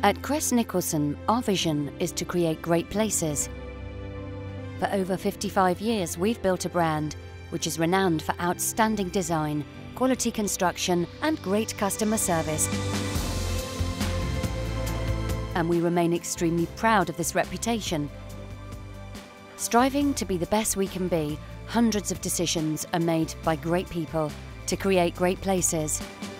At Crest Nicholson, our vision is to create great places. For over 55 years, we've built a brand which is renowned for outstanding design, quality construction, and great customer service. And we remain extremely proud of this reputation. Striving to be the best we can be, hundreds of decisions are made by great people to create great places.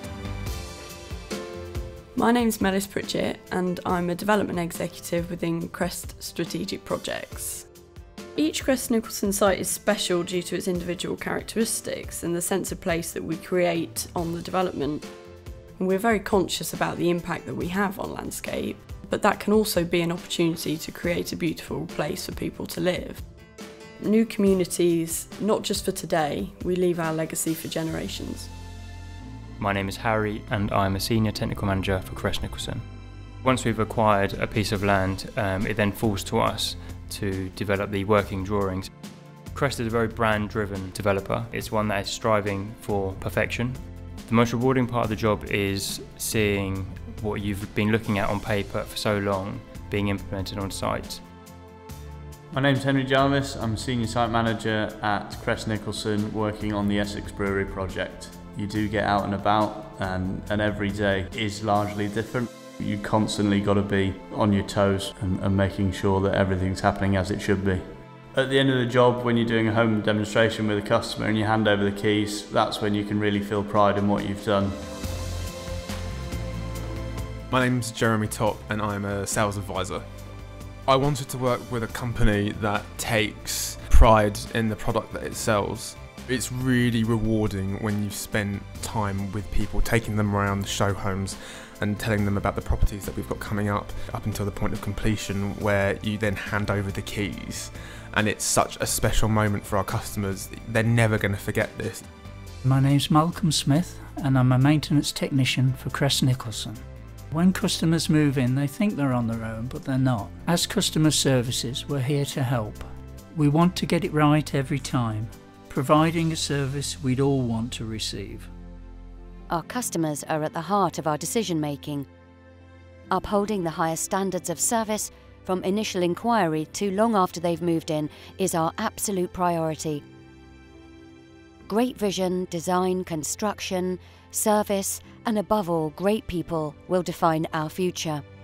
My name's Melis Pritchett and I'm a development executive within Crest Strategic Projects. Each Crest Nicholson site is special due to its individual characteristics and the sense of place that we create on the development. And we're very conscious about the impact that we have on landscape, but that can also be an opportunity to create a beautiful place for people to live. New communities, not just for today, we leave our legacy for generations. My name is Harry and I'm a Senior Technical Manager for Crest Nicholson. Once we've acquired a piece of land, it then falls to us to develop the working drawings. Crest is a very brand-driven developer. It's one that is striving for perfection. The most rewarding part of the job is seeing what you've been looking at on paper for so long being implemented on site. My name's Henry Jarvis. I'm a Senior Site Manager at Crest Nicholson working on the Essex Brewery project. You do get out and about and every day is largely different. You constantly got to be on your toes and making sure that everything's happening as it should be. At the end of the job, when you're doing a home demonstration with a customer and you hand over the keys, that's when you can really feel pride in what you've done. My name's Jeremy Topp and I'm a sales advisor. I wanted to work with a company that takes pride in the product that it sells. It's really rewarding when you've spent time with people, taking them around the show homes and telling them about the properties that we've got coming up until the point of completion, where you then hand over the keys. And it's such a special moment for our customers. They're never going to forget this. My name's Malcolm Smith and I'm a maintenance technician for Crest Nicholson. When customers move in, they think they're on their own, but they're not. As customer services, we're here to help. We want to get it right every time, providing a service we'd all want to receive. Our customers are at the heart of our decision-making. Upholding the highest standards of service from initial inquiry to long after they've moved in is our absolute priority. Great vision, design, construction, service, and above all, great people will define our future.